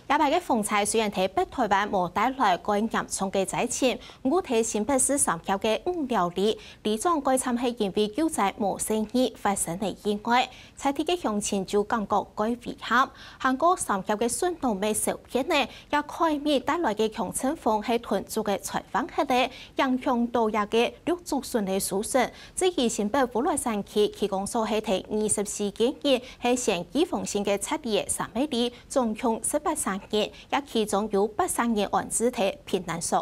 亚排嘅風災雖然喺北台灣無帶來過嚴重嘅災情，我睇新北市三橋嘅五寮里長該參係因為救災無生意發生嘅意外，採鐵嘅鄉親就感覺該危險。韓國三橋嘅順路尾小片呢，也開始帶來嘅強陣風係屯族嘅採訪客咧，影響到亞嘅陸續順嘅疏散。至於新北富來山區，其公所係提24件嘢係現機風險嘅測驗3米里，總共18三件，也其中有8三件案子喺平安所。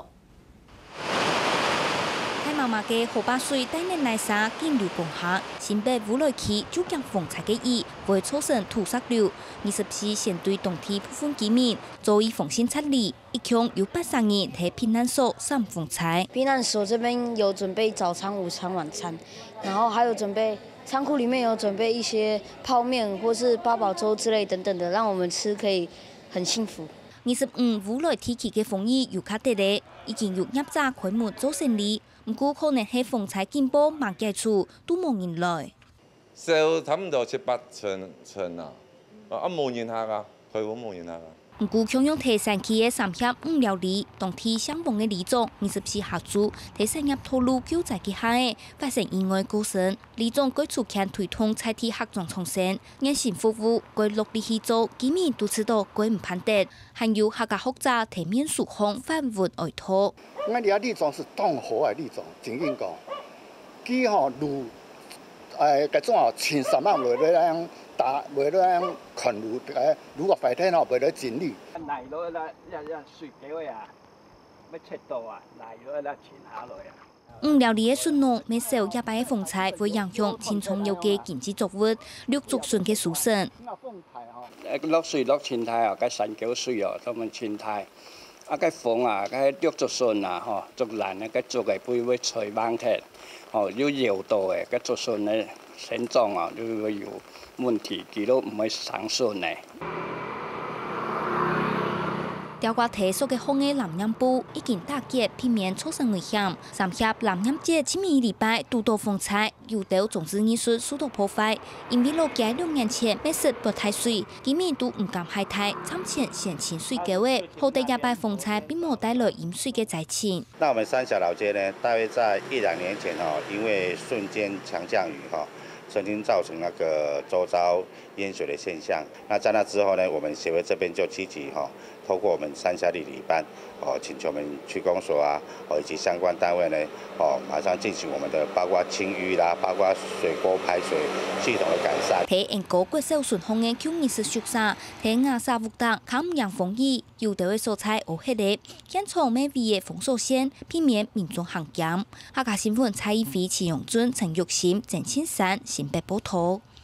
太麻麻嘅河壩水帶年來沙見流共下，新北富來區就將風災嘅意會造成土石流。24先對當地部分居民做以風險測試，一共有8三人喺平安所上風災。 平安所這邊有準備早餐、午餐、晚餐，然後還有準備倉庫裡面有準備一些泡麵或是八寶粥之類等等的，讓我們吃可以很幸福。 25富來天氣嘅風雨又較大咧，已經有業者開門做生意，唔過可能係風災警報慢解除，都冇人來。 燒差唔多7、8層啊，冇人下噶，佢會冇人下噶。 唔過強用提山區嘅三峽五寮里，當天相逢嘅里長24下晝，提產業透露救災嘅下嘅發生意外過程，里長該促強推動採鐵合作創新，讓新服務該落力去做，居民都知道該唔判得，還有客家學者提面疏洪反覆哀討。 我哋啊里長是當好嘅里長，正經講，佢吼路嗰種吼前10萬為咗樣打，為咗樣群路如果白天吼為咗整理。 嚟咗啦，一雪幾個啊，乜尺度啊，嚟咗啦前下來啊。 五寮里嘅順路，未受亞排嘅風災會影響青松有嘅經濟作物，陸續順嘅疏散。 落水落前台啊，cái山橋水啊，同埋前台。cái風啊，cái陸續順啊，嗬，竹蘭啊，cái竹嘅背會吹猛踢，哦，要搖到嘅，cái竹順嘅形狀啊，都會有問題，佢都唔會生順嘅。 調掛提速嘅風嘅藍染布已經打擊，避免造成危險。三峽藍染節前面禮拜拄到風災，有到種子藝術受到破壞，因為落街2年前沒設博太水，居民都唔敢開台，參前先清水溝嘅，後地亞排風災並冇帶來淹水嘅災情。 那我們三峽老街呢，大約在1-2年前因為瞬間強降雨曾經造成那個周遭淹水的現象。那在那之後呢，我們協會這邊就積極透過我們三峽里里辦請求我們區公所啊以及相關單位呢馬上進行我們的包括清淤啦，包括水溝排水系統的改善。 睇英國國際順風嘅90宿舍，睇亞沙福特靠唔讓風雨，有啲嘅所在烏黑嘅，現場每位嘅封鎖線，避免民眾行檢。客家新聞蔡依飛、齊永尊、陳玉嬋、鄭千山、新北報道。